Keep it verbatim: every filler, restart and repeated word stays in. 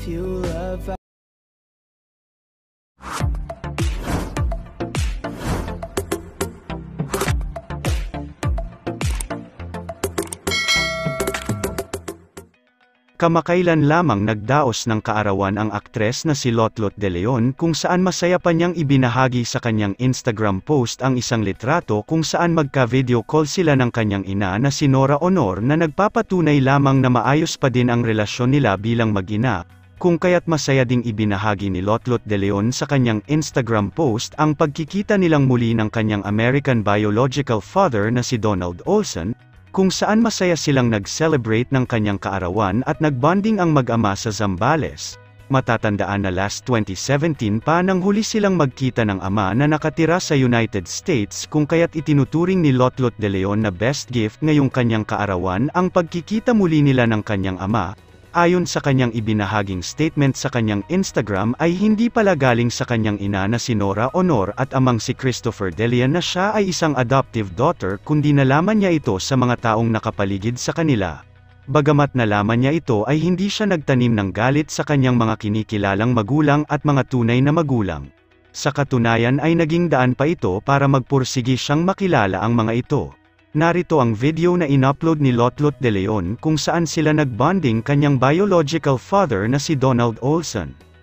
if you love. Kamakailan lamang nagdaos ng kaarawan ang aktres na si Lotlot De Leon kung saan masaya pa niyang ibinahagi sa kanyang Instagram post ang isang litrato kung saan magka-video call sila ng kanyang ina na si Nora Honor na nagpapatunay lamang na maayos pa din ang relasyon nila bilang mag-ina, kung kaya't masaya ding ibinahagi ni Lotlot De Leon sa kanyang Instagram post ang pagkikita nilang muli ng kanyang American biological father na si Donald Olson, kung saan masaya silang nag-celebrate ng kanyang kaarawan at nagbonding ang mag-ama sa Zambales. Matatandaan na last twenty seventeen pa nang huli silang magkita ng ama na nakatira sa United States kung kaya't itinuturing ni Lotlot De Leon na best gift ngayong kanyang kaarawan ang pagkikita muli nila ng kanyang ama. Ayon sa kanyang ibinahaging statement sa kanyang Instagram ay hindi pala galing sa kanyang ina na si Nora Honor at amang si Christopher De Leon na siya ay isang adoptive daughter kundi nalaman niya ito sa mga taong nakapaligid sa kanila. Bagamat nalaman niya ito ay hindi siya nagtanim ng galit sa kanyang mga kinikilalang magulang at mga tunay na magulang. Sa katunayan ay naging daan pa ito para magpursigi siyang makilala ang mga ito. Narito ang video na inupload ni Lotlot De Leon kung saan sila nagbonding kanyang biological father na si Donald Olson.